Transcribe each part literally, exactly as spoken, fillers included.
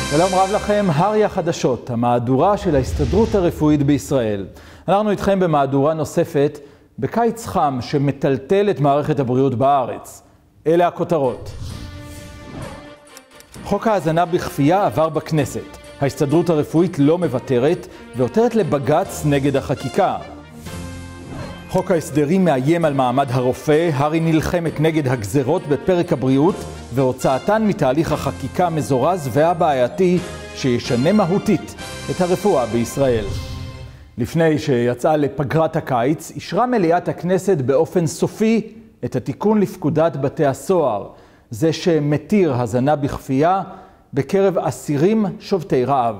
שלום רב לכם, הרי החדשות, המהדורה של ההסתדרות הרפואית בישראל. אנחנו איתכם במהדורה נוספת בקיץ חם שמטלטל את מערכת הבריאות בארץ. אלה הכותרות. חוק ההזנה בכפייה עבר בכנסת. ההסתדרות הרפואית לא מוותרת ועותרת לבג"ץ נגד החקיקה. חוק ההסדרים מאיים על מעמד הרופא, הרי נלחמת נגד הגזרות בפרק הבריאות והוצאתן מתהליך החקיקה המזורז והבעייתי שישנה מהותית את הרפואה בישראל. לפני שיצאה לפגרת הקיץ, אישרה מליאת הכנסת באופן סופי את התיקון לפקודת בתי הסוהר, זה שמתיר הזנה בכפייה בקרב אסירים שובתי רעב.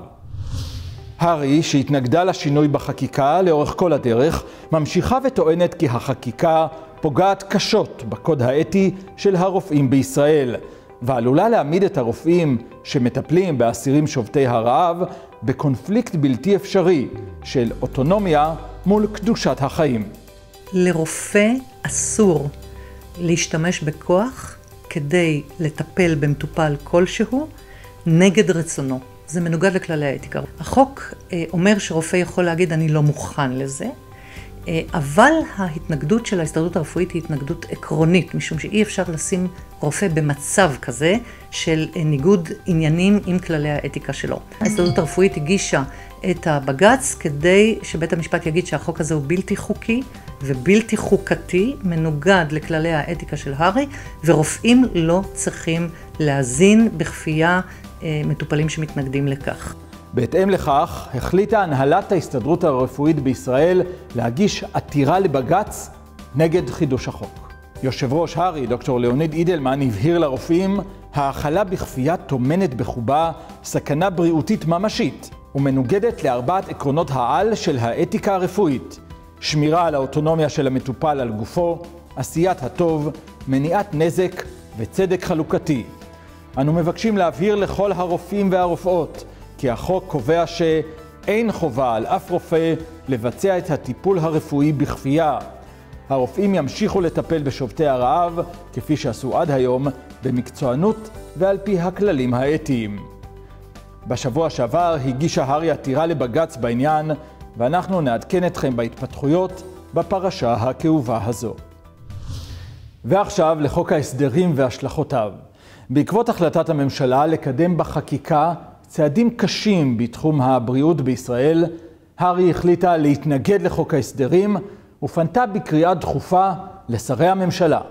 הרי, שהתנגדה לשינוי בחקיקה לאורך כל הדרך, ממשיכה וטוענת כי החקיקה פוגעת קשות בקוד האתי של הרופאים בישראל, ועלולה להעמיד את הרופאים שמטפלים באסירים שובתי הרעב בקונפליקט בלתי אפשרי של אוטונומיה מול קדושת החיים. לרופא אסור להשתמש בכוח כדי לטפל במטופל כלשהו נגד רצונו. זה מנוגד לכללי האתיקה. החוק אה, אומר שרופא יכול להגיד אני לא מוכן לזה, אה, אבל ההתנגדות של ההסתדרות הרפואית היא התנגדות עקרונית, משום שאי אפשר לשים רופא במצב כזה של אה, ניגוד עניינים עם כללי האתיקה שלו. ההסתדרות הרפואית הגישה את הבג"ץ כדי שבית המשפט יגיד שהחוק הזה הוא בלתי חוקי ובלתי חוקתי, מנוגד לכללי האתיקה של הרי, ורופאים לא צריכים להזין בכפייה מטופלים שמתנגדים לכך. בהתאם לכך, החליטה הנהלת ההסתדרות הרפואית בישראל להגיש עתירה לבג"ץ נגד חידוש החוק. יושב ראש הרי, דוקטור ליאוניד אידלמן, הבהיר לרופאים, ההאכלה בכפייה טומנת בחובה סכנה בריאותית ממשית, ומנוגדת לארבעת עקרונות העל של האתיקה הרפואית: שמירה על האוטונומיה של המטופל על גופו, עשיית הטוב, מניעת נזק וצדק חלוקתי. אנו מבקשים להבהיר לכל הרופאים והרופאות כי החוק קובע שאין חובה על אף רופא לבצע את הטיפול הרפואי בכפייה. הרופאים ימשיכו לטפל בשובתי הרעב כפי שעשו עד היום במקצוענות ועל פי הכללים האתיים. בשבוע שעבר הגישה הרי עתירה לבג"ץ בעניין, ואנחנו נעדכן אתכם בהתפתחויות בפרשה הכאובה הזו. ועכשיו לחוק ההסדרים והשלכותיו. בעקבות החלטת הממשלה לקדם בחקיקה צעדים קשים בתחום הבריאות בישראל, הרי החליטה להתנגד לחוק ההסדרים ופנתה בקריאה דחופה לשרי הממשלה.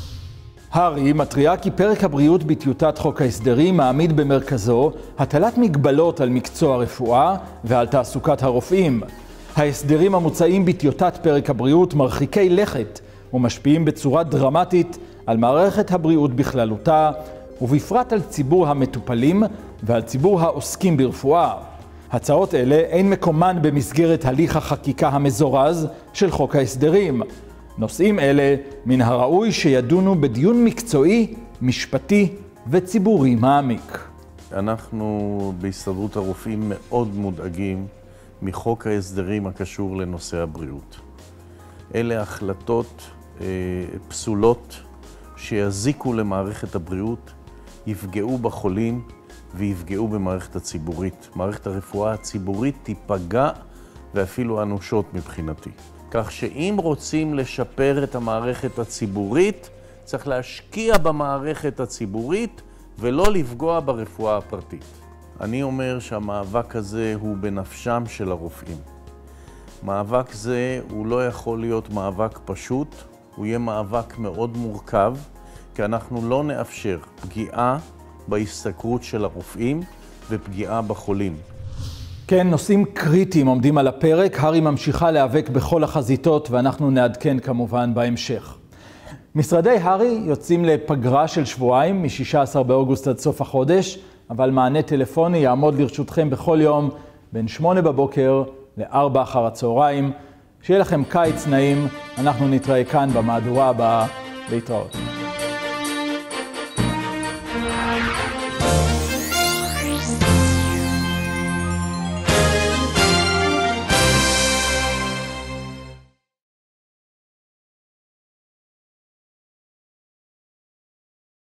הרי מתריעה כי פרק הבריאות בטיוטת חוק ההסדרים מעמיד במרכזו הטלת מגבלות על מקצוע הרפואה ועל תעסוקת הרופאים. ההסדרים המוצעים בטיוטת פרק הבריאות מרחיקי לכת ומשפיעים בצורה דרמטית על מערכת הבריאות בכללותה, ובפרט על ציבור המטופלים ועל ציבור העוסקים ברפואה. הצעות אלה אין מקומן במסגרת הליך החקיקה המזורז של חוק ההסדרים. נושאים אלה מן הראוי שידונו בדיון מקצועי, משפטי וציבורי מעמיק. אנחנו בהסתדרות הרופאים מאוד מודאגים מחוק ההסדרים הקשור לנושא הבריאות. אלה החלטות אה, פסולות שיזיקו למערכת הבריאות, יפגעו בחולים ויפגעו במערכת הציבורית. מערכת הרפואה הציבורית תיפגע ואפילו אנושות מבחינתי. כך שאם רוצים לשפר את המערכת הציבורית, צריך להשקיע במערכת הציבורית ולא לפגוע ברפואה הפרטית. אני אומר שהמאבק הזה הוא בנפשם של הרופאים. מאבק זה הוא לא יכול להיות מאבק פשוט, הוא יהיה מאבק מאוד מורכב, כי אנחנו לא נאפשר פגיעה בהשתכרות של הרופאים ופגיעה בחולים. כן, נושאים קריטיים עומדים על הפרק, הרי ממשיכה להיאבק בכל החזיתות ואנחנו נעדכן כמובן בהמשך. משרדי הרי יוצאים לפגרה של שבועיים מ-שישה עשר באוגוסט עד סוף החודש, אבל מענה טלפוני יעמוד לרשותכם בכל יום בין שמונה בבוקר לארבע אחר הצהריים. שיהיה לכם קיץ נעים, אנחנו נתראה כאן במהדורה הבאה. להתראות.